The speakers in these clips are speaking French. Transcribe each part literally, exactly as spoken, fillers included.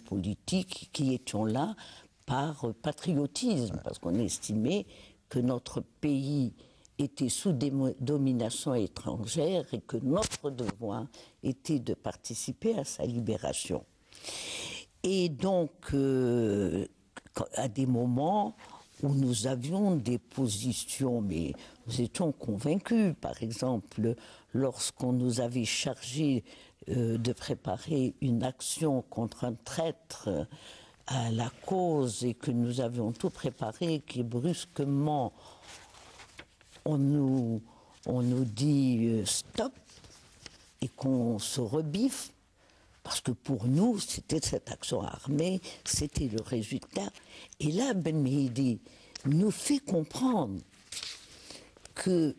politiques qui étions là par patriotisme, parce qu'on estimait que notre pays était sous domination étrangère et que notre devoir était de participer à sa libération. Et donc, euh, à des moments où nous avions des positions, mais nous étions convaincus, par exemple, lorsqu'on nous avait chargé euh, de préparer une action contre un traître à la cause et que nous avions tout préparé, qui brusquement on nous, on nous dit euh, stop et qu'on se rebiffe. Parce que pour nous, c'était cette action armée, c'était le résultat. Et là, Ben Mehdi nous fait comprendre que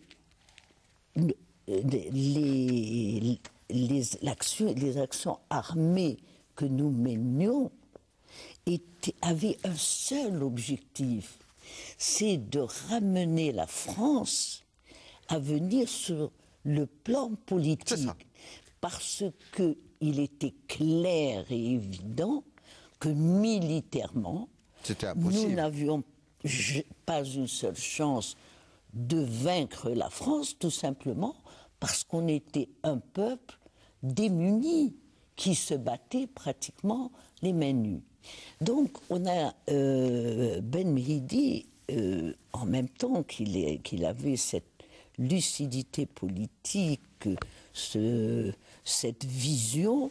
les, les, les, actions, les actions armées que nous menions étaient, avaient un seul objectif, c'est de ramener la France à venir sur le plan politique. Parce qu'il était clair et évident que militairement, nous n'avions pas une seule chance de vaincre la France, tout simplement parce qu'on était un peuple démuni qui se battait pratiquement les mains nues. Donc on a euh, Ben Mehdi, euh, en même temps qu'il qu'il avait cette lucidité politique, ce, cette vision,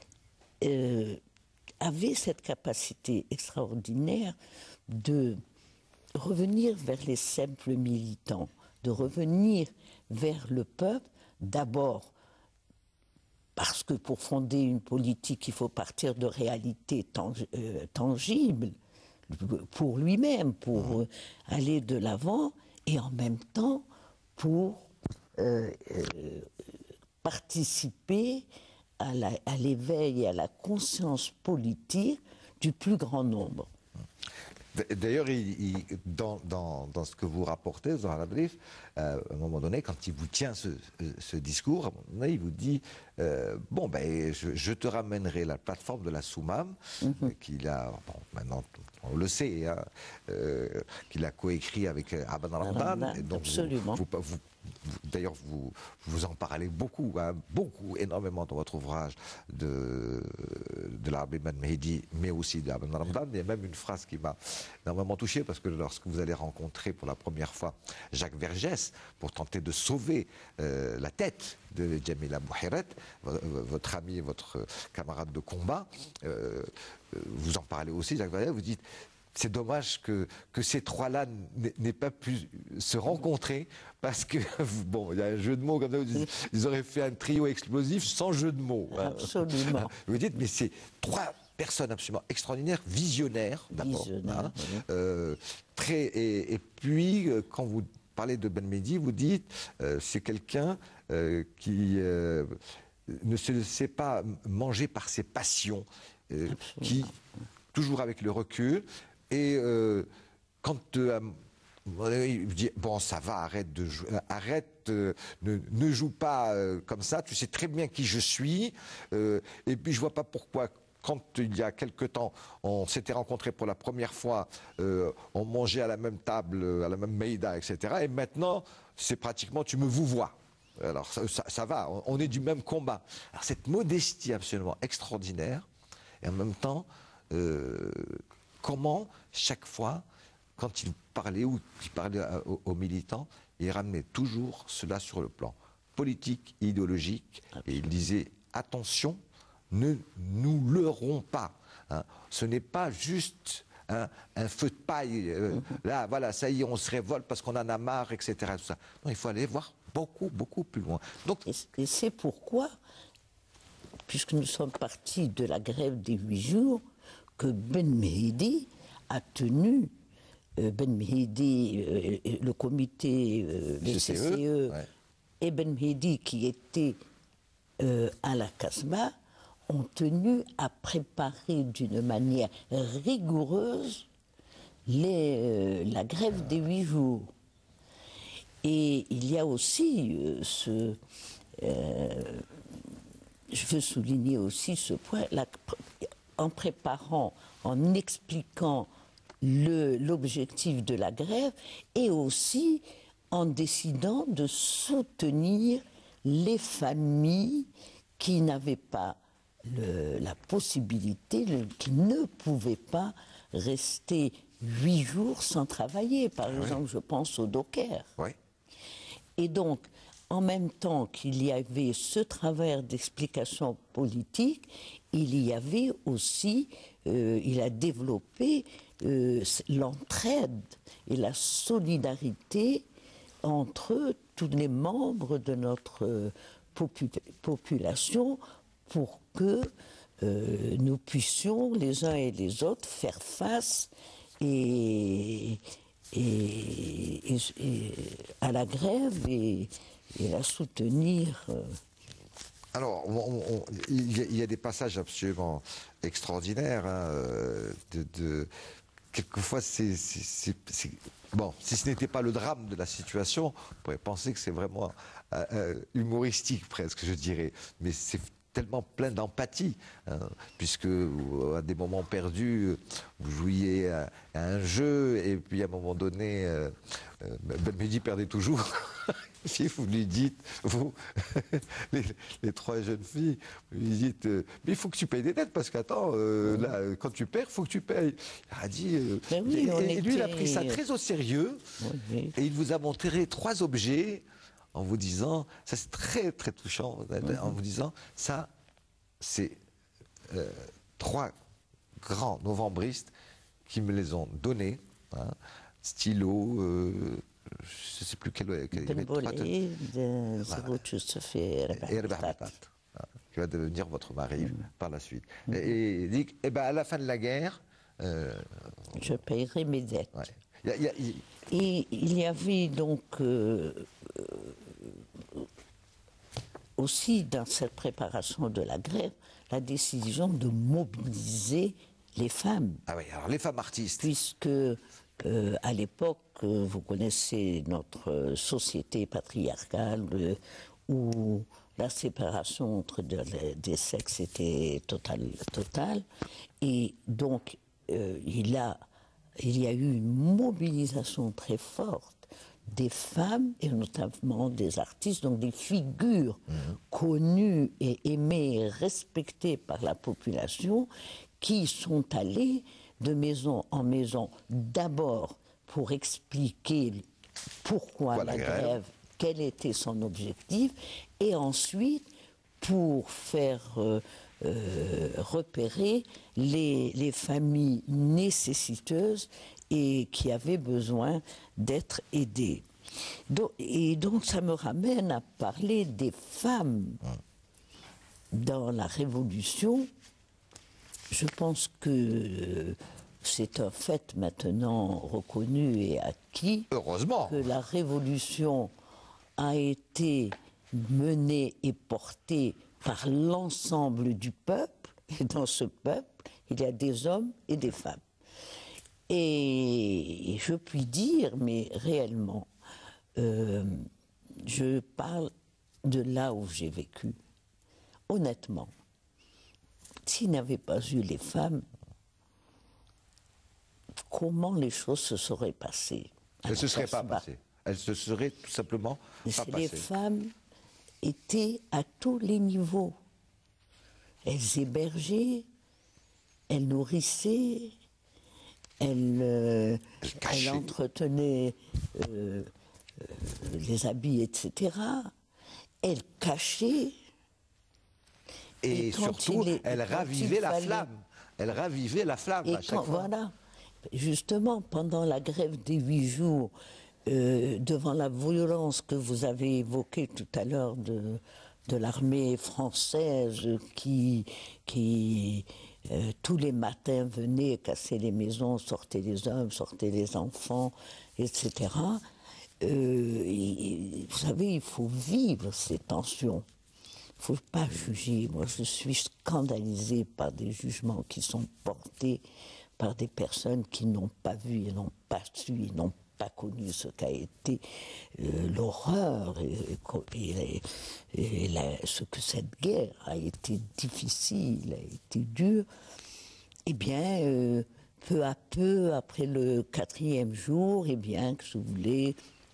euh, avait cette capacité extraordinaire de revenir vers les simples militants, de revenir vers le peuple, d'abord parce que pour fonder une politique, il faut partir de réalités tang euh, tangibles pour lui-même, pour euh, aller de l'avant, et en même temps pour euh, euh, participer à l'éveil et à la conscience politique du plus grand nombre. D'ailleurs, dans, dans, dans ce que vous rapportez, dans la brief, euh, à un moment donné, quand il vous tient ce, ce discours, à un moment donné, il vous dit euh, bon, ben, je, je te ramènerai la plateforme de la Soumam, mm-hmm. qu'il a, bon, maintenant, on le sait, hein, euh, qu'il a coécrit avec Aban Ramdan. Donc absolument. Vous, vous, vous, D'ailleurs, vous, vous en parlez beaucoup, hein, beaucoup, énormément dans votre ouvrage de, de l'Arabi Ben Mehdi, mais aussi d'Aban Ramdan. Il y a même une phrase qui m'a énormément touché, parce que lorsque vous allez rencontrer pour la première fois Jacques Vergès pour tenter de sauver euh, la tête de Jamila Bouhiret, votre ami et votre camarade de combat, euh, vous en parlez aussi, Jacques Vergès, vous dites c'est dommage que, que ces trois-là n'aient pas pu se rencontrer, parce que, bon, il y a un jeu de mots comme ça, ils, ils auraient fait un trio explosif sans jeu de mots. Absolument. Vous dites, mais c'est trois personnes absolument extraordinaires, visionnaires d'abord, hein, oui. euh, très, et, et puis, quand vous parlez de Ben Mehdi, vous dites, euh, c'est quelqu'un euh, qui euh, ne se laissait pas manger par ses passions, euh, qui, toujours avec le recul, et euh, quand euh, il dit bon, ça va, arrête de jouer, arrête, euh, ne, ne joue pas euh, comme ça, tu sais très bien qui je suis, euh, et puis je vois pas pourquoi, quand il y a quelque temps on s'était rencontrés pour la première fois, euh, on mangeait à la même table, à la même maïda, et cetera. Et maintenant c'est pratiquement tu me vous vois. Alors ça, ça, ça va, on est du même combat. Alors cette modestie absolument extraordinaire, et en même temps euh, comment, chaque fois, quand il parlait ou qu'il parlait aux, aux militants, il ramenait toujours cela sur le plan politique, idéologique, et il disait attention, ne nous leurrons pas. Hein. Ce n'est pas juste un, un feu de paille. Euh, là, voilà, ça y est, on se révolte parce qu'on en a marre, et cetera. Tout ça. Non, il faut aller voir beaucoup, beaucoup plus loin. Donc, et c'est pourquoi, puisque nous sommes partis de la grève des huit jours, que Ben Mehdi a tenu, euh, Ben Mehdi, euh, le comité, euh, le C C E, ouais. et Ben Mehdi qui était euh, à la Casbah, ont tenu à préparer d'une manière rigoureuse les, euh, la grève des huit jours. Et il y a aussi euh, ce... Euh, je veux souligner aussi ce point, la, en préparant, en expliquant l'objectif de la grève et aussi en décidant de soutenir les familles qui n'avaient pas le, la possibilité, le, qui ne pouvaient pas rester huit jours sans travailler. Par oui. exemple, je pense au Docker. Oui. Et donc, en même temps qu'il y avait ce travail d'explication politique, il y avait aussi, euh, il a développé euh, l'entraide et la solidarité entre tous les membres de notre euh, popu population pour que euh, nous puissions les uns et les autres faire face et, et, et, et à la grève et, et la soutenir. Euh. Alors, on, on, il, y a, il y a des passages absolument extraordinaires. Hein, de, de, quelquefois, c'est... Bon, si ce n'était pas le drame de la situation, on pourrait penser que c'est vraiment euh, euh, humoristique presque, je dirais. Mais c'est tellement plein d'empathie, hein, puisque à des moments perdus, vous jouiez à, à un jeu, et puis à un moment donné, euh, euh, Benmehdi perdait toujours. Et vous lui dites, vous, les, les trois jeunes filles, vous lui dites, euh, mais il faut que tu payes des dettes, parce qu'attends, euh, mmh. là, quand tu perds, il faut que tu payes. Il a dit, euh, oui, et, et lui, il a pris ça très au sérieux, oui. Et il vous a montré trois objets, en vous disant, ça c'est très très touchant, mmh. en vous disant, ça c'est euh, trois grands novembristes qui me les ont donnés, hein, stylo, euh, je ne sais plus quel... quel Ben Bolé, de Zerut et Herbatat, qui va devenir votre mari mmh. par la suite. Mmh. Et il dit, eh ben, à la fin de la guerre... Euh, je payerai mes dettes. Ouais. Y a, y a, y... Et il y avait donc euh, euh, aussi dans cette préparation de la grève la décision de mobiliser les femmes. Ah oui, alors les femmes artistes. Puisque euh, à l'époque, euh, vous connaissez notre société patriarcale euh, où la séparation entre de, les, des sexes était totale, totale. Et donc euh, il a Il y a eu une mobilisation très forte des femmes, et notamment des artistes, donc des figures mmh. connues et aimées et respectées par la population, qui sont allées de maison en maison, d'abord pour expliquer pourquoi la, la grève, grève, quel était son objectif, et ensuite pour faire... Euh, Euh, repérer les, les familles nécessiteuses et qui avaient besoin d'être aidées. Donc, et donc ça me ramène à parler des femmes dans la Révolution. Je pense que c'est un fait maintenant reconnu et acquis. Heureusement. Que la Révolution a été menée et portée par l'ensemble du peuple, et dans ce peuple, il y a des hommes et des femmes. Et je puis dire, mais réellement, euh, je parle de là où j'ai vécu. Honnêtement, s'il n'y avait pas eu les femmes, comment les choses se seraient passées? Elles ne se seraient pas passées. Elles se seraient tout simplement pas passées. Les femmes étaient à tous les niveaux. Elles hébergeaient, elles nourrissaient, elles, euh, elles entretenaient euh, euh, les habits, et cetera. Elles cachaient. Et, et surtout, est, elles ravivaient la fallait... flamme. Elles ravivaient la flamme et à chaque quand, fois. Voilà. Justement, pendant la grève des huit jours, Euh, devant la violence que vous avez évoquée tout à l'heure de, de l'armée française qui, qui euh, tous les matins venait casser les maisons, sortait les hommes, sortait les enfants, et cetera. Euh, et, vous savez, il faut vivre ces tensions. Il ne faut pas juger. Moi, je suis scandalisée par des jugements qui sont portés par des personnes qui n'ont pas vu et n'ont pas su, et n'ont pas connu ce qu'a été euh, l'horreur et, et, et la, ce que cette guerre a été difficile, a été dure. eh bien, euh, peu à peu, après le quatrième jour, eh bien, que je voulais,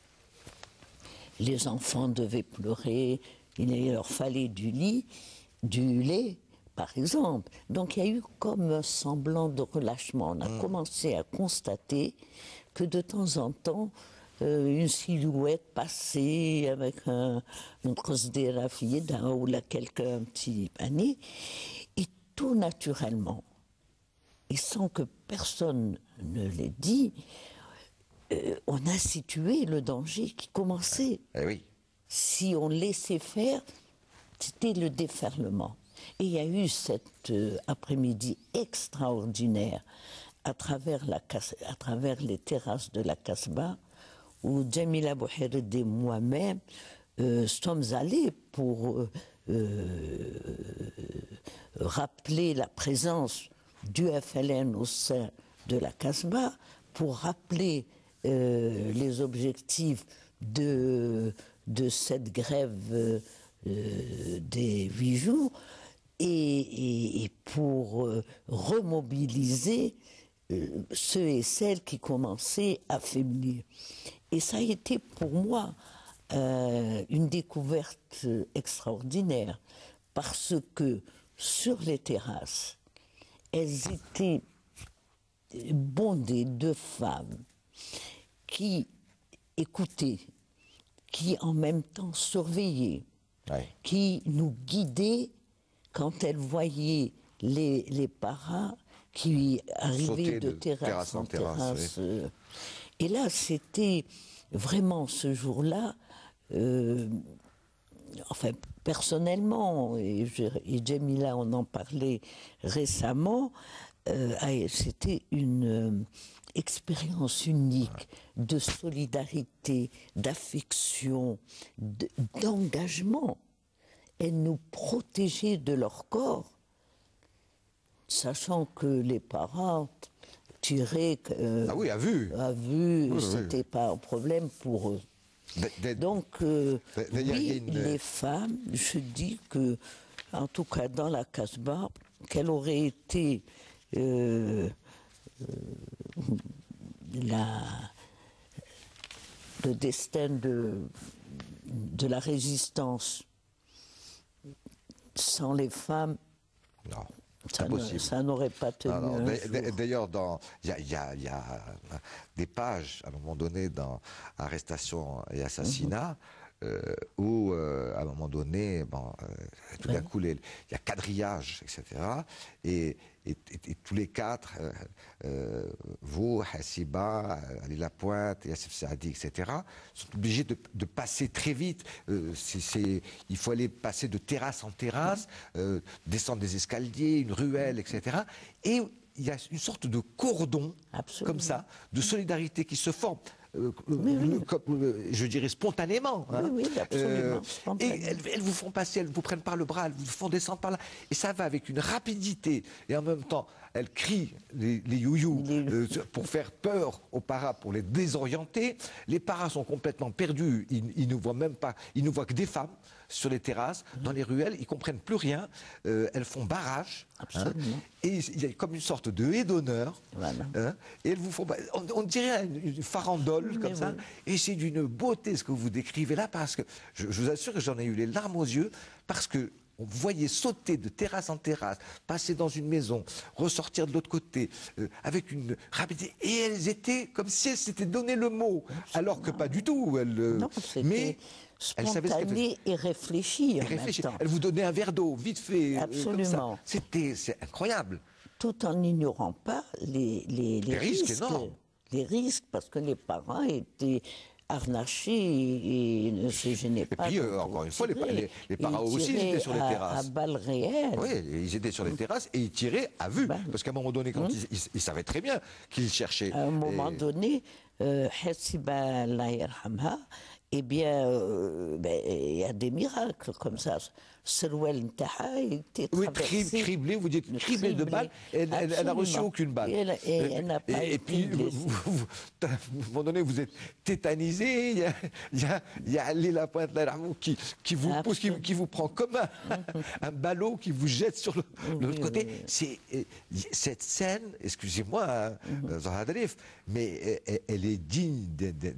les enfants devaient pleurer, il leur fallait du lit, du lait, par exemple. Donc il y a eu comme un semblant de relâchement. On a mmh. commencé à constater que de temps en temps, euh, une silhouette passait avec un, une crosse de la fille d'un ou là quelqu'un, un petit panier, et tout naturellement, et sans que personne ne l'ait dit, euh, on a situé le danger qui commençait. Eh oui. Si on laissait faire, c'était le déferlement. Et il y a eu cet euh, après-midi extraordinaire à travers, la, à travers les terrasses de la Casbah, où Jamila Bouhired et moi-même euh, sommes allés pour euh, euh, rappeler la présence du F L N au sein de la Casbah, pour rappeler euh, les objectifs de, de cette grève euh, des huit jours, et, et, et pour euh, remobiliser euh, ceux et celles qui commençaient à faiblir. Et ça a été pour moi euh, une découverte extraordinaire, parce que sur les terrasses, elles étaient bondées de femmes qui écoutaient, qui en même temps surveillaient, ouais. qui nous guidaient quand elles voyaient les, les paras qui arrivaient de, de terrasse, terrasse en terrasse. terrasse oui. Et là, c'était vraiment ce jour-là, euh, enfin personnellement, et, je, et Jamila, on en parlait récemment, euh, c'était une euh, expérience unique de solidarité, d'affection, d'engagement. Elles nous protégeaient de leur corps, sachant que les parents tiraient euh, ah oui, à vue, à vue, oui, c'était oui. pas un problème pour eux. Donc, euh, oui, une... les femmes, je dis que, en tout cas dans la Casbah, quel aurait été euh, euh, la, le destin de, de la résistance sans les femmes, non. Ça, ne, ça n'aurait pas tenu. D'ailleurs, il y, y, y a des pages, à un moment donné, dans Arrestation et Assassinat, mm-hmm. euh, où, euh, à un moment donné, bon, euh, tout d'un coup, il y a quadrillage, et cetera. Et, et, et, et tous les quatre, euh, euh, vous, Hassiba, Ali Lapointe, Yassif Saadi, et cetera, sont obligés de, de passer très vite. Euh, c'est, c'est, il faut aller passer de terrasse en terrasse, euh, descendre des escaliers, une ruelle, et cetera. Et il y a une sorte de cordon, absolument. Comme ça, de solidarité qui se forme. Euh, oui, oui. Comme, euh, je dirais spontanément. Hein. Oui, oui, absolument. Euh, et elles, elles vous font passer, elles vous prennent par le bras, elles vous font descendre par là. Et ça va avec une rapidité. Et en même temps, elles crient les, les you-you euh, pour faire peur aux paras, pour les désorienter. Les paras sont complètement perdus. Ils, ils ne voient même pas, ils ne voient que des femmes sur les terrasses, dans les ruelles. Ils ne comprennent plus rien. Euh, elles font barrage. Absolument. Hein, et il y a comme une sorte de haie d'honneur. Voilà. Hein, et elles vous font, on, on dirait une, une farandole oui, comme oui. ça. Et c'est d'une beauté ce que vous décrivez là, parce que je, je vous assure que j'en ai eu les larmes aux yeux, parce que on voyait sauter de terrasse en terrasse, passer dans une maison, ressortir de l'autre côté, euh, avec une rapidité. Et elles étaient comme si elles s'étaient donné le mot, alors que pas du tout. Elles, euh, non, mais spontané et réfléchi. En réfléchi. Même temps. Elle vous donnait un verre d'eau, vite fait. Absolument. Euh, C'était, c'est incroyable. Tout en n'ignorant pas les, les, les, les risques. risques énormes. Les risques, parce que les parents étaient harnachés et, et ne se gênaient pas. Et puis, euh, encore une fois, les, les, les parents aussi ils étaient sur les à, terrasses. À balles réelles. Oui, ils étaient sur les terrasses et ils tiraient à vue. Ben, parce qu'à un moment donné, quand hum. ils, ils, ils savaient très bien qu'ils cherchaient. À un moment et... donné, euh, Hessiba, Allah yarhamha, eh bien, euh, ben, il y a des miracles comme ça. Serwel Ntaha était Oui, traversé. criblé, vous dites criblé de balles, elle n'a reçu aucune balle. Et elle, et elle n'a pas et, et puis, vous, vous, vous, à un moment donné, vous êtes tétanisé, il y a, il y a, il y a Ali Lapointe qui, qui, vous pousse, qui, qui vous prend comme un, un ballot, qui vous jette sur l'autre oui, côté. Oui, oui. Cette scène, excusez-moi, Zahra, mais elle, elle est digne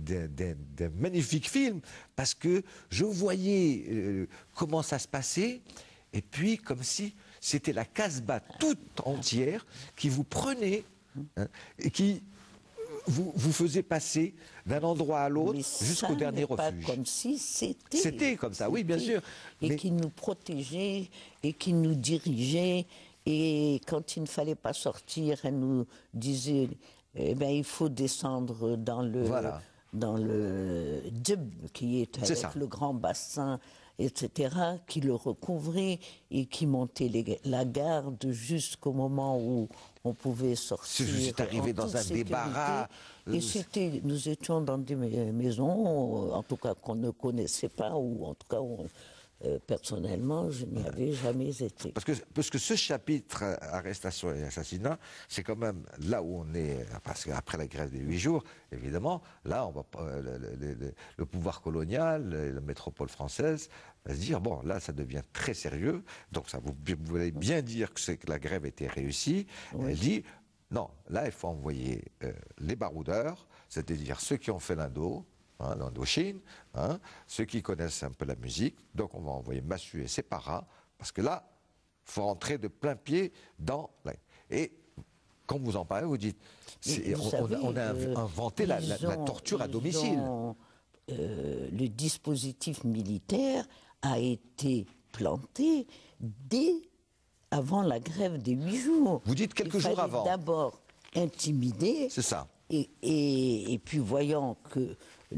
d'un magnifique film, parce que je voyais euh, comment ça se passait, et puis comme si c'était la Casbah toute entière qui vous prenait, hein, et qui vous, vous faisait passer d'un endroit à l'autre jusqu'au dernier refuge. Pas comme si c'était. C'était comme ça, oui, bien sûr. Et mais... qui nous protégeait, et qui nous dirigeait, et quand il ne fallait pas sortir, elle nous disait, eh ben, il faut descendre dans le... Voilà. dans le djeb, qui est avec est le grand bassin, et cetera, qui le recouvrait et qui montait les, la garde jusqu'au moment où on pouvait sortir. C'est arrivé dans un débarras. Et c'était, nous étions dans des maisons, en tout cas qu'on ne connaissait pas, ou en tout cas on, Euh, personnellement, je n'y avais jamais été. Parce que, parce que ce chapitre, arrestation et assassinat, c'est quand même là où on est, parce qu'après la grève des huit jours, évidemment, là, on va, le, le, le, le pouvoir colonial, la métropole française, va se dire, bon, là, ça devient très sérieux, donc ça, vous, vous voulez bien dire que, que la grève était réussie. Oui. Elle dit, non, là, il faut envoyer euh, les baroudeurs, c'est-à-dire ceux qui ont fait l'Indo, Hein, l'Indochine, hein, ceux qui connaissent un peu la musique. Donc on va envoyer Massu et ses paras, parce que là, il faut rentrer de plein pied dans... La... Et quand vous en parlez, vous dites, vous on, savez, on, a, on a euh, inventé la, la, la torture à domicile. Ont, euh, le dispositif militaire a été planté dès avant la grève des huit jours. Vous dites quelques jours avant. D'abord intimider. C'est ça. Et, et, et puis voyant que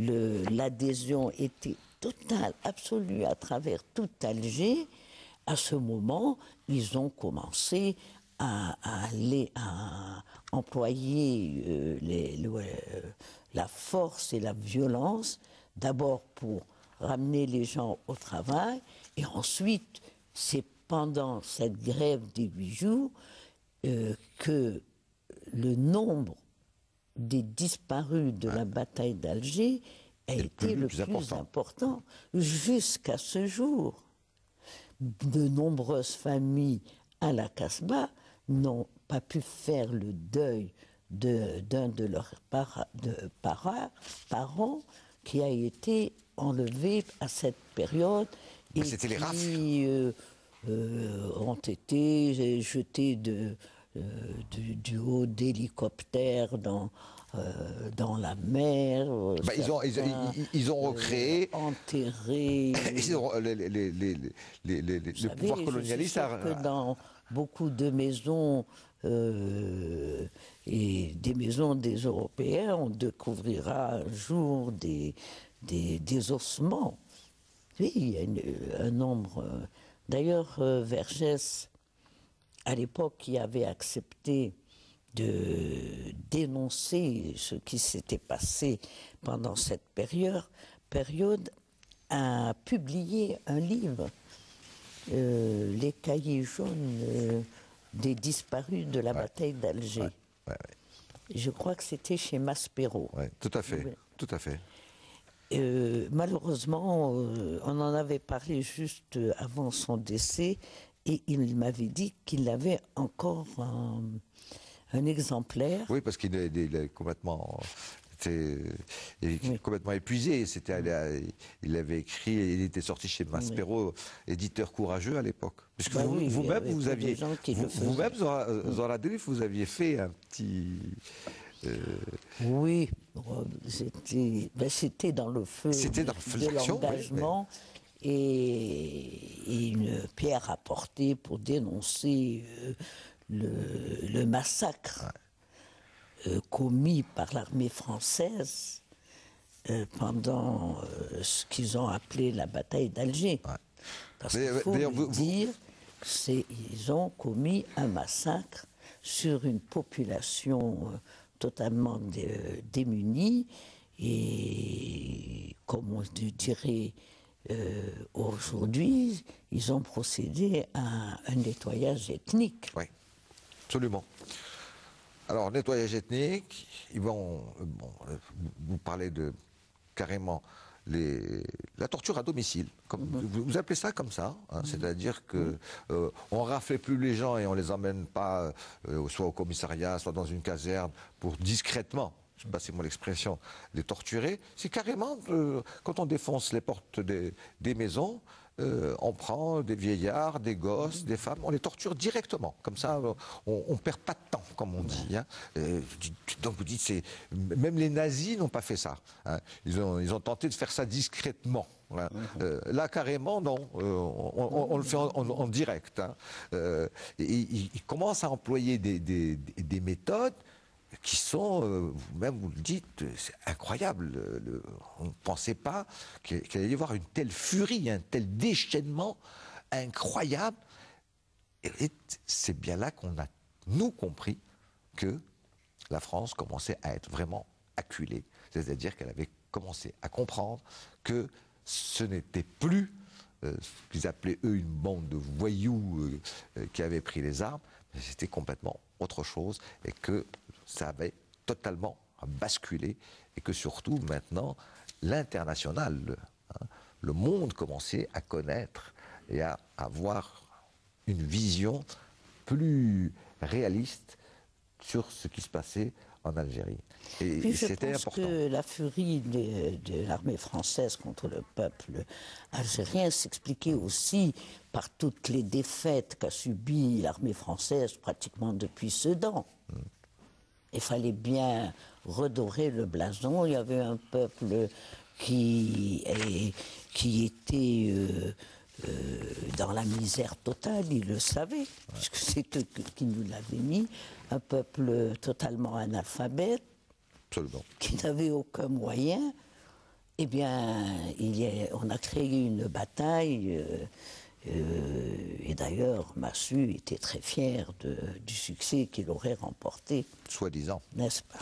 l'adhésion était totale, absolue à travers tout Alger, à ce moment, ils ont commencé à, à aller à employer euh, les, le, euh, la force et la violence, d'abord pour ramener les gens au travail, et ensuite, c'est pendant cette grève des huit jours euh, que le nombre des disparus de la bataille d'Alger a été plus, le plus plus important, important jusqu'à ce jour. De nombreuses familles à la Casbah n'ont pas pu faire le deuil d'un de, de leurs para, de para, parents qui a été enlevé à cette période et qui les euh, euh, ont été jetés de... Euh, du, du haut d'hélicoptères dans, euh, dans la mer. Bah, ils, ont, ils, ils, ils ont recréé. Euh, enterrés. Ils ont, les, les, les, les, les, les, le savez, pouvoir colonialiste. Je suis sûr que dans beaucoup de maisons euh, et des maisons des Européens, on découvrira un jour des, des, des ossements. Oui, il y a une, un nombre. D'ailleurs, euh, Vergès, à l'époque, qui avait accepté de dénoncer ce qui s'était passé pendant cette période, période a publié un livre, euh, Les cahiers jaunes euh, des disparus de la ouais. bataille d'Alger. Ouais. Ouais, ouais. Je crois que c'était chez Maspero. Ouais, tout à fait, oui. tout à fait. Euh, malheureusement, euh, on en avait parlé juste avant son décès. Et il m'avait dit qu'il avait encore un, un exemplaire. Oui, parce qu'il est, il est complètement, était, il est oui. complètement épuisé. C'était, oui. Il avait écrit, il était sorti chez Maspero, oui. éditeur courageux à l'époque. Puisque bah vous, oui, vous-même, vous aviez, vous, vous-même, Zahra, Zahra Diouf, vous aviez fait un petit. Euh... Oui, c'était, ben c'était dans le feu c'était dans le feu de l'engagement. Oui, Et, et une pierre apportée pour dénoncer euh, le, le massacre ouais. euh, commis par l'armée française euh, pendant euh, ce qu'ils ont appelé la bataille d'Alger. Ouais. Parce qu'il faut le vous, dire, c'est ils ont commis un massacre sur une population euh, totalement dé, démunis et, comme on dirait euh, aujourd'hui, ils ont procédé à un nettoyage ethnique. Oui, absolument. Alors, nettoyage ethnique, ils vont, bon, vous parlez de carrément les, la torture à domicile. Comme, mm-hmm. vous, vous appelez ça comme ça, hein, mm-hmm. c'est-à-dire que euh, on rafle plus les gens et on les emmène pas euh, soit au commissariat, soit dans une caserne pour discrètement, je sais pas si c'est moi l'expression, les torturer. C'est carrément euh, quand on défonce les portes des, des maisons. Euh, on prend des vieillards, des gosses, des femmes, on les torture directement. Comme ça, on ne perd pas de temps, comme on dit. Hein. Euh, donc vous dites, c'est même les nazis n'ont pas fait ça. Hein. Ils, ont, ils ont tenté de faire ça discrètement. Hein. Euh, là, carrément, non. Euh, on, on, on le fait en, en, en direct. Hein. Euh, et, ils, ils commencent à employer des, des, des méthodes qui sont, euh, vous-même vous le dites, c'est incroyable. Le, le, on ne pensait pas qu'il qu allait y avoir une telle furie, un tel déchaînement incroyable. Et, et c'est bien là qu'on a, nous, compris que la France commençait à être vraiment acculée. C'est-à-dire qu'elle avait commencé à comprendre que ce n'était plus euh, ce qu'ils appelaient, eux, une bande de voyous euh, euh, qui avaient pris les armes, mais c'était complètement autre chose et que ça avait totalement basculé et que surtout maintenant l'international, le, hein, le monde commençait à connaître et à avoir une vision plus réaliste sur ce qui se passait en Algérie. Et, Puis et je c'était pense important. que la furie de, de l'armée française contre le peuple algérien s'expliquait aussi par toutes les défaites qu'a subies l'armée française pratiquement depuis Sedan. Mm. Il fallait bien redorer le blason. Il y avait un peuple qui, est, qui était euh, euh, dans la misère totale, il le savait, ouais. Puisque c'est eux qui nous l'avaient mis. Un peuple totalement analphabète, absolument, qui n'avait aucun moyen. Eh bien, il y a, on a créé une bataille. Euh, Euh, et d'ailleurs, Massu était très fier de, du succès qu'il aurait remporté. Soi-disant. N'est-ce pas?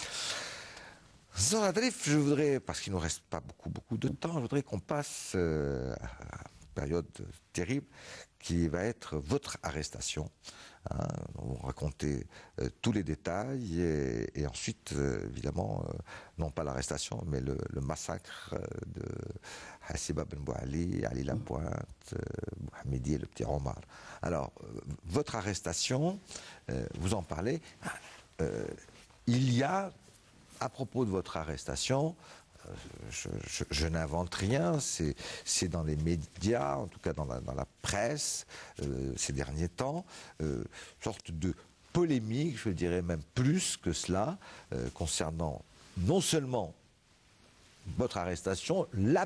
Zora Drif, je voudrais, parce qu'il ne nous reste pas beaucoup, beaucoup de temps, je voudrais qu'on passe euh, à une période terrible qui va être votre arrestation. Hein, vous racontez euh, tous les détails et, et ensuite, euh, évidemment, euh, non pas l'arrestation, mais le, le massacre euh, de Hassiba Ben Bouali, Ali Lapointe, euh, Mohamedi et le petit Omar. Alors, euh, votre arrestation, euh, vous en parlez, euh, il y a, à propos de votre arrestation, je, je, je n'invente rien, c'est dans les médias, en tout cas dans la, dans la presse, euh, ces derniers temps, euh, sorte de polémique, je dirais même plus que cela, euh, concernant non seulement votre arrestation,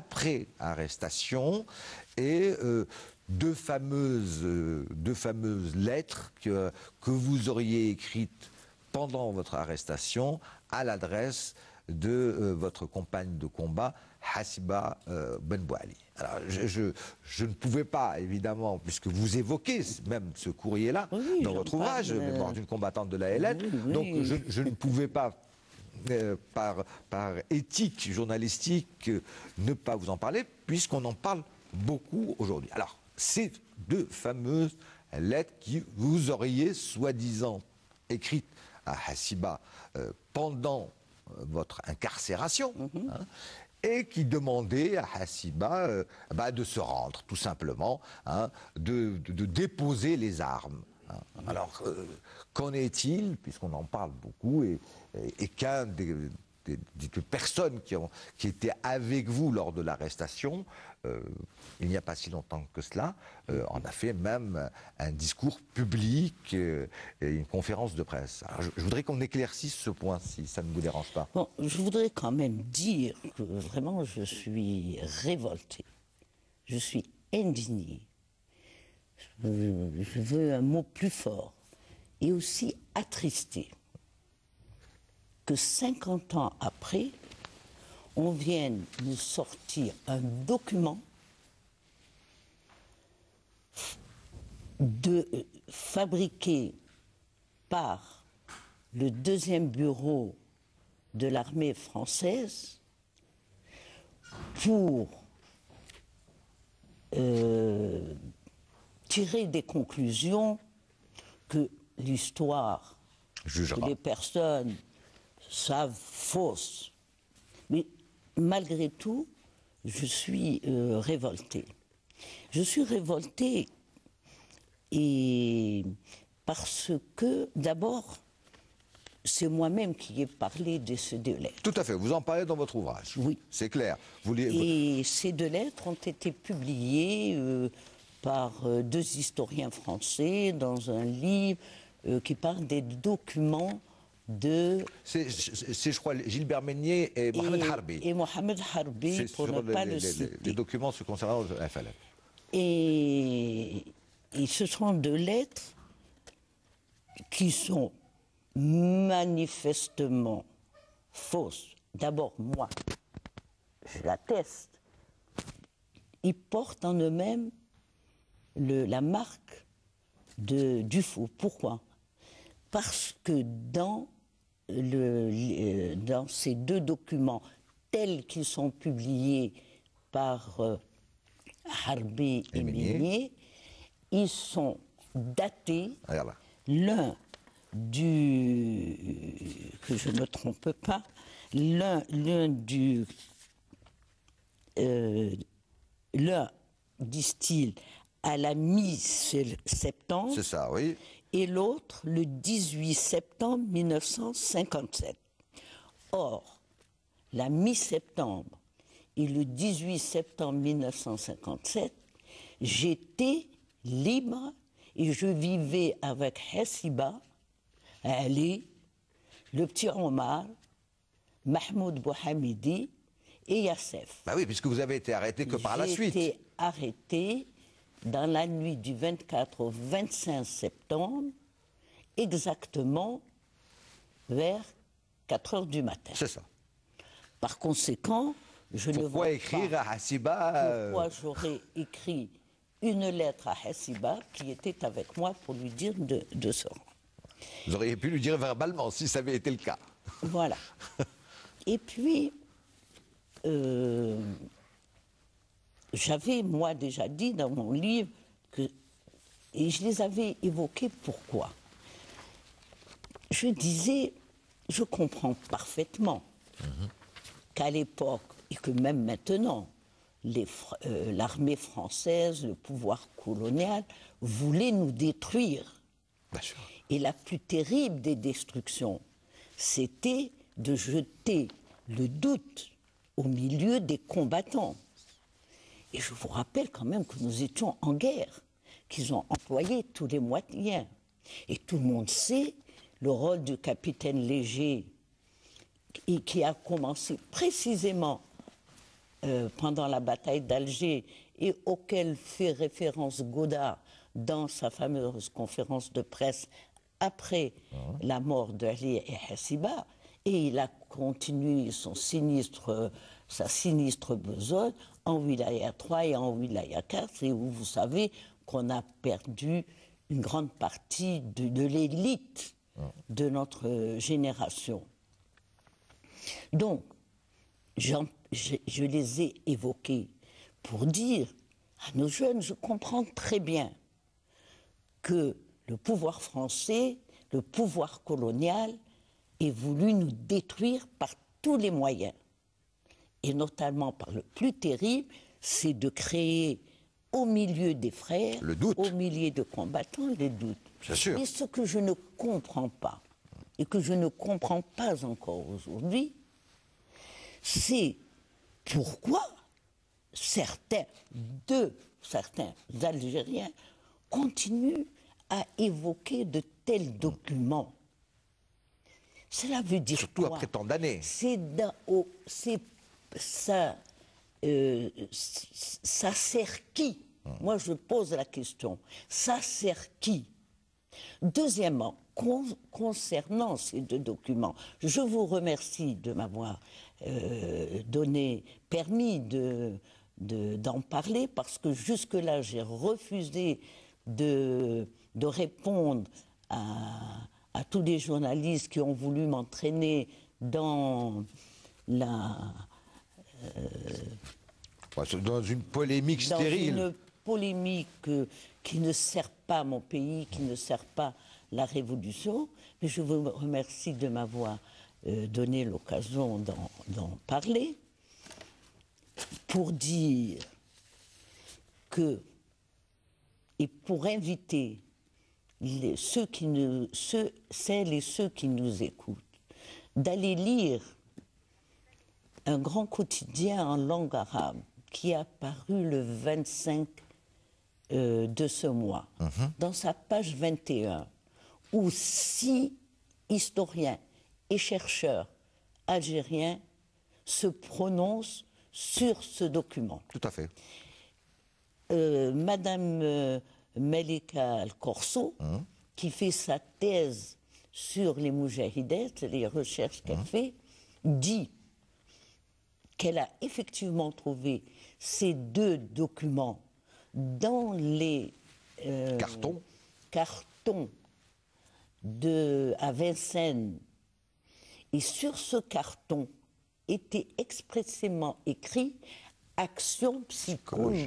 l'après-arrestation et euh, deux fameuses, euh, deux fameuses lettres que, que vous auriez écrites pendant votre arrestation à l'adresse de euh, votre compagne de combat, Hassiba euh, Ben Bouali. Alors, je, je, je ne pouvais pas, évidemment, puisque vous évoquez même ce courrier-là oui, dans votre ouvrage, euh... Mémoire d'une combattante de la L N, oui, oui. Donc je, je ne pouvais pas, euh, par, par éthique journalistique, euh, ne pas vous en parler, puisqu'on en parle beaucoup aujourd'hui. Alors, ces deux fameuses lettres qui vous auriez soi-disant écrites à Hassiba euh, pendant votre incarcération, mm-hmm. hein, et qui demandait à Hassiba euh, bah, de se rendre, tout simplement, hein, de, de, de déposer les armes. Hein. Mm-hmm. Alors, euh, qu'en est-il, puisqu'on en parle beaucoup, et, et, et qu'un des, des, des personnes qui, ont, qui étaient avec vous lors de l'arrestation, euh, il n'y a pas si longtemps que cela, euh, en a fait même un discours public euh, et une conférence de presse. Alors, je, je voudrais qu'on éclaircisse ce point, si ça ne vous dérange pas. Bon, je voudrais quand même dire que vraiment je suis révolté, je suis indigné, je, je veux un mot plus fort, et aussi attristé, que cinquante ans après, on vienne nous sortir un document de, euh, fabriqué par le deuxième bureau de l'armée française pour euh, tirer des conclusions que l'histoire, que les personnes savent fausses. Mais malgré tout, je suis euh, révoltée. Je suis révoltée et parce que, d'abord, c'est moi-même qui ai parlé de ces deux lettres. Tout à fait, vous en parlez dans votre ouvrage. Oui. C'est clair. Vous les... Et ces deux lettres ont été publiées euh, par euh, deux historiens français dans un livre euh, qui parle des documents de... C'est, je crois, Gilbert Meignet et Mohamed Harbi. Et Mohamed Harbi, pour ne pas le citer. Les documents se concernant le F L N. Et, et ce sont deux lettres qui sont manifestement fausses. D'abord, moi, je l'atteste. Ils portent en eux-mêmes le, la marque de, du faux. Pourquoi? Parce que dans, le, dans ces deux documents, tels qu'ils sont publiés par euh, Harbi et, et Meignet, ils sont datés, l'un du, que je ne me trompe pas, l'un du, euh, l'un, disent-ils, à la mi-septembre. C'est ça, oui. Et l'autre, le dix-huit septembre mille neuf cent cinquante-sept. Or, la mi-septembre et le dix-huit septembre mille neuf cent cinquante-sept, j'étais libre et je vivais avec Hessiba, Ali, le petit Omar, Mahmoud Bouhamidi et Yassef. Bah oui, puisque vous avez été arrêté que par la suite. J'ai été arrêté dans la nuit du vingt-quatre au vingt-cinq septembre, exactement vers quatre heures du matin. C'est ça. Par conséquent, je pourquoi ne vois écrire pas à Hessiba pourquoi j'aurais écrit une lettre à Hessiba qui était avec moi pour lui dire de, de se rendre. Vous auriez pu lui dire verbalement si ça avait été le cas. Voilà. Et puis, euh, j'avais, moi, déjà dit dans mon livre, que, et je les avais évoqués, pourquoi? Je disais, je comprends parfaitement mmh. qu'à l'époque, et que même maintenant, euh, l'armée française, le pouvoir colonial, voulait nous détruire. Bien sûr. Et la plus terrible des destructions, c'était de jeter le doute au milieu des combattants. Et je vous rappelle quand même que nous étions en guerre, qu'ils ont employé tous les moyens. Et tout le monde sait le rôle du capitaine Léger, et qui a commencé précisément euh, pendant la bataille d'Alger et auquel fait référence Godard dans sa fameuse conférence de presse après mmh. la mort d'Ali et Hessiba. Et il a continué son sinistre, sa sinistre besogne en Wilaya trois et en Wilaya quatre, et où vous savez qu'on a perdu une grande partie de, de l'élite mmh. de notre génération. Donc, je, je les ai évoqués pour dire à nos jeunes, je comprends très bien que le pouvoir français, le pouvoir colonial, ait voulu nous détruire par tous les moyens. Et notamment par le plus terrible, c'est de créer au milieu des frères, le doute. Au milieu de combattants, les doutes. Bien sûr. Mais ce que je ne comprends pas, et que je ne comprends pas encore aujourd'hui, c'est pourquoi certains, deux, certains Algériens continuent à évoquer de tels documents. Cela veut dire surtout quoi? Après tant d'années. C'est oh, ça, euh, ça sert qui? Hum. Moi, je pose la question. Ça sert qui? Deuxièmement, con, concernant ces deux documents, je vous remercie de m'avoir euh, donné, permis de, de, d'en parler, parce que jusque-là, j'ai refusé de, de répondre à, à tous les journalistes qui ont voulu m'entraîner dans la... Euh, dans une polémique dans stérile. Dans une polémique euh, qui ne sert pas mon pays, qui ne sert pas la Révolution. Mais je vous remercie de m'avoir euh, donné l'occasion d'en parler pour dire que, et pour inviter les, ceux qui ne, ceux, celles et ceux qui nous écoutent, d'aller lire un grand quotidien en langue arabe qui est apparu le vingt-cinq euh, de ce mois, mm-hmm. dans sa page vingt et un, où six historiens et chercheurs algériens se prononcent sur ce document. Tout à fait. Euh, Madame euh, Melika Al-Korso, mmh. qui fait sa thèse sur les moudjahidettes, les recherches qu'elle mmh. fait, dit qu'elle a effectivement trouvé ces deux documents dans les euh, cartons, cartons de, à Vincennes. Et sur ce carton était expressément écrit « action psychologique ».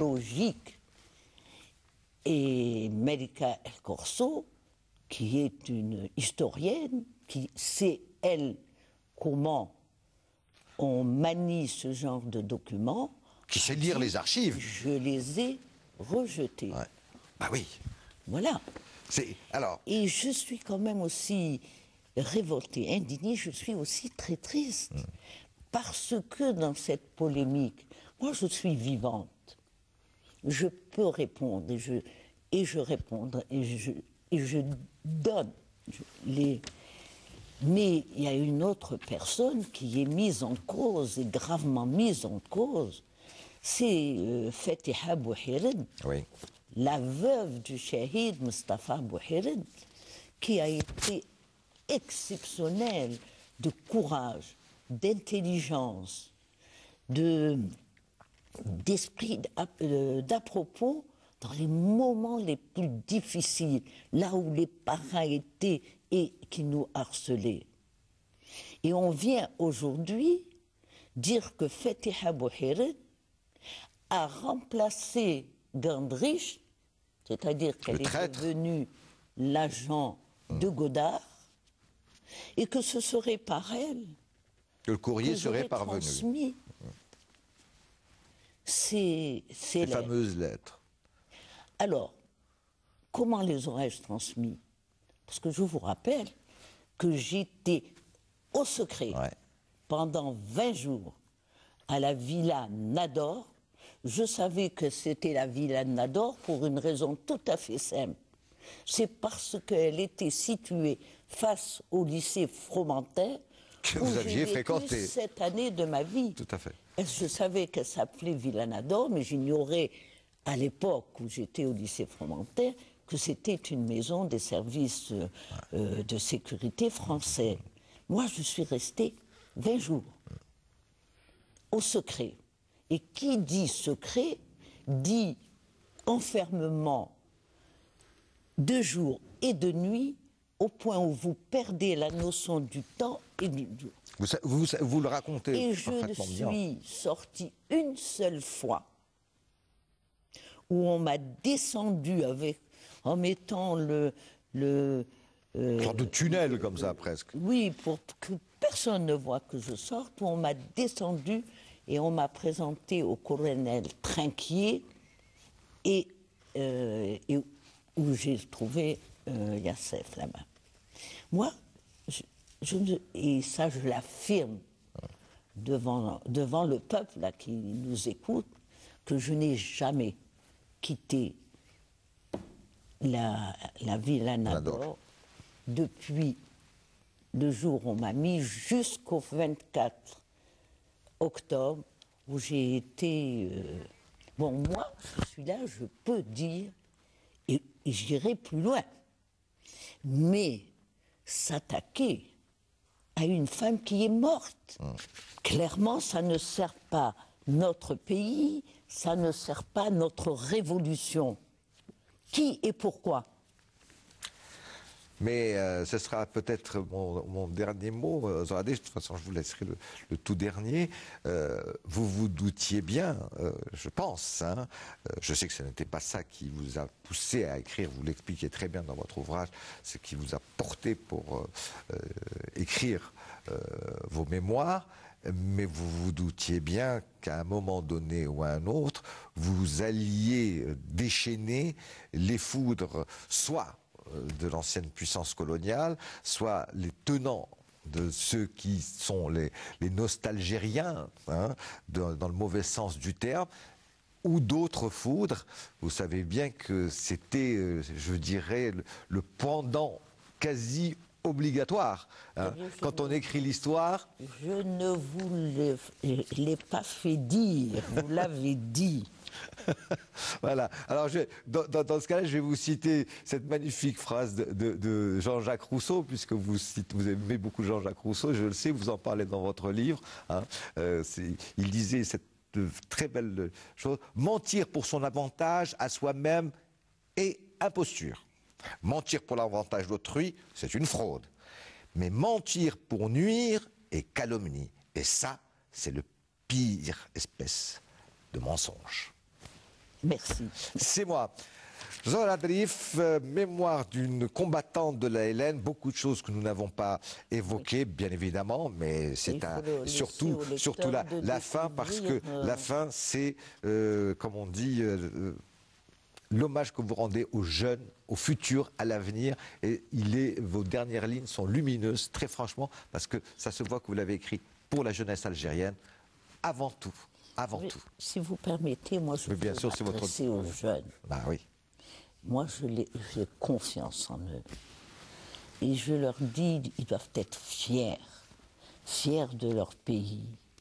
Et Melika El-Korso, qui est une historienne, qui sait, elle, comment on manie ce genre de documents. Qui sait lire les archives. Je les ai rejetés. Ouais. Bah oui. Voilà. Alors... Et je suis quand même aussi révoltée, indignée, je suis aussi très triste. Mmh. Parce que dans cette polémique, moi je suis vivante. Je peux répondre et je, et je réponds et je, et je donne je, les... Mais il y a une autre personne qui est mise en cause et gravement mise en cause, c'est euh, Fatiha Bouhired, oui. la veuve du shahid Mustafa Bouhired, qui a été exceptionnelle de courage, d'intelligence, de, d'esprit d'à propos dans les moments les plus difficiles, là où les parents étaient et qui nous harcelaient. Et on vient aujourd'hui dire que Fatiha Bouhired a remplacé Gandrich, c'est-à-dire qu'elle est devenue l'agent mmh. de Godard, et que ce serait par elle que le courrier que serait parvenu. Transmis ces, ces lettres. fameuses lettres. Alors, comment les aurais-je transmis? Parce que je vous rappelle que j'étais au secret ouais. pendant vingt jours à la Villa Nador. Je savais que c'était la Villa Nador pour une raison tout à fait simple. C'est parce qu'elle était située face au lycée Fromentin que vous aviez fréquenté cette année de ma vie. Tout à fait. Je savais qu'elle s'appelait Villa Nador, mais j'ignorais à l'époque où j'étais au lycée Fromentin que c'était une maison des services euh, euh, de sécurité français. Moi, je suis restée vingt jours au secret. Et qui dit secret dit enfermement de jour et de nuit, au point où vous perdez la notion du temps et du jour. Vous, vous, vous le racontez et je ne suis sortie une seule fois où on m'a descendu avec, en mettant le... le euh, genre de tunnel comme ça, presque. Oui, pour que personne ne voit que je sorte, où on m'a descendu et on m'a présenté au colonel Trinquier et, euh, et où j'ai trouvé euh, Yassef là-bas. Moi, je, je ne, et ça je l'affirme devant, devant le peuple là, qui nous écoute, que je n'ai jamais quitté la, la Villa Nador depuis le jour où on m'a mis jusqu'au vingt-quatre octobre, où j'ai été... Euh, bon, moi, je suis là, je peux dire, et, et j'irai plus loin, mais s'attaquer à une femme qui est morte, mmh. clairement, ça ne sert pas notre pays, ça ne sert pas notre révolution. Qui et pourquoi? Mais euh, ce sera peut-être mon, mon dernier mot, euh, Zohra Adrif. De toute façon, je vous laisserai le, le tout dernier. Euh, vous vous doutiez bien, euh, je pense, hein, euh, je sais que ce n'était pas ça qui vous a poussé à écrire, vous l'expliquez très bien dans votre ouvrage, ce qui vous a porté pour euh, écrire euh, vos mémoires, mais vous vous doutiez bien qu'à un moment donné ou à un autre, vous alliez déchaîner les foudres, soit de l'ancienne puissance coloniale, soit les tenants de ceux qui sont les, les nostalgériens, hein, de, dans le mauvais sens du terme, ou d'autres foudres. Vous savez bien que c'était, je dirais, le, le pendant quasi obligatoire. Hein. Quand on écrit l'histoire... Je ne vous l'ai pas fait dire, vous l'avez dit. Voilà. Alors, je, dans, dans, dans ce cas-là, je vais vous citer cette magnifique phrase de, de, de Jean-Jacques Rousseau, puisque vous, vous aimez beaucoup Jean-Jacques Rousseau, je le sais, vous en parlez dans votre livre. Hein. Euh, il disait cette très belle chose, mentir pour son avantage à soi-même est imposture. Mentir pour l'avantage d'autrui, c'est une fraude. Mais mentir pour nuire est calomnie. Et ça, c'est le pire espèce de mensonge. Merci. C'est moi. Zohra Adrif, euh, mémoire d'une combattante de la L N, beaucoup de choses que nous n'avons pas évoquées, bien évidemment, mais c'est surtout, surtout la, la fin, parce que euh... la fin, c'est, euh, comme on dit, euh, l'hommage que vous rendez aux jeunes, au futur, à l'avenir, et il est, vos dernières lignes sont lumineuses, très franchement, parce que ça se voit que vous l'avez écrit pour la jeunesse algérienne, avant tout. Avant oui, tout. Si vous permettez, moi je Mais bien veux sûr, c'est votre... aux jeunes. Bah oui. Moi, j'ai confiance en eux. Et je leur dis, ils doivent être fiers, fiers de leur pays.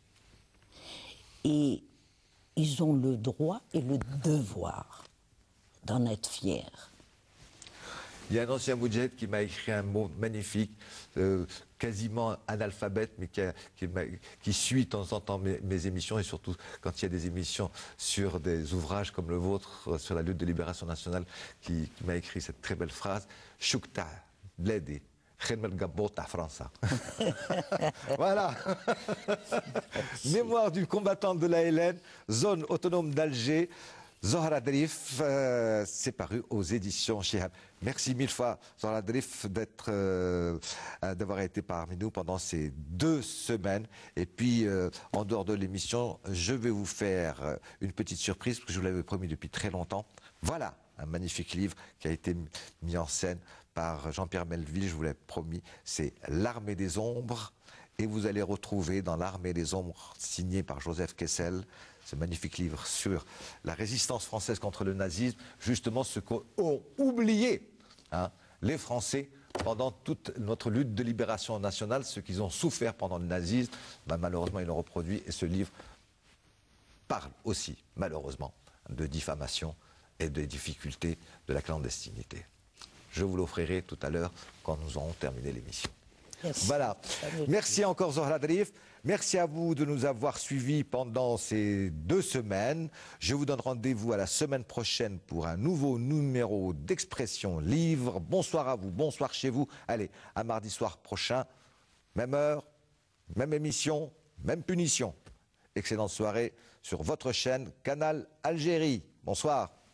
Et ils ont le droit et le devoir d'en être fiers. Il y a un ancien moudjahid qui m'a écrit un mot magnifique, euh, quasiment analphabète, mais qui, a, qui, qui suit de temps en temps mes, mes émissions, et surtout quand il y a des émissions sur des ouvrages comme le vôtre, sur la lutte de libération nationale, qui, qui m'a écrit cette très belle phrase, « Choukta, bledi, khemel gabota frança ». Voilà. Mémoire du combattant de la L N, zone autonome d'Alger. Zohra Adrif, euh, c'est paru aux éditions Chihab. Merci mille fois, Zohra Adrif, d'être, euh, d'avoir été parmi nous pendant ces deux semaines. Et puis, euh, en dehors de l'émission, je vais vous faire une petite surprise, parce que je vous l'avais promis depuis très longtemps. Voilà un magnifique livre qui a été mis en scène par Jean-Pierre Melville, je vous l'ai promis. C'est L'Armée des Ombres. Et vous allez retrouver dans L'Armée des Ombres, signé par Joseph Kessel, ce magnifique livre sur la résistance française contre le nazisme, justement ce qu'ont oublié hein, les Français pendant toute notre lutte de libération nationale, ce qu'ils ont souffert pendant le nazisme, ben, malheureusement ils l'ont reproduit, et ce livre parle aussi, malheureusement, de diffamation et des difficultés de la clandestinité. Je vous l'offrirai tout à l'heure quand nous aurons terminé l'émission. Merci. Voilà. Merci encore Zohra Adrif. Merci à vous de nous avoir suivis pendant ces deux semaines. Je vous donne rendez-vous à la semaine prochaine pour un nouveau numéro d'Expression Livre. Bonsoir à vous, bonsoir chez vous. Allez, à mardi soir prochain, même heure, même émission, même punition. Excellente soirée sur votre chaîne Canal Algérie. Bonsoir.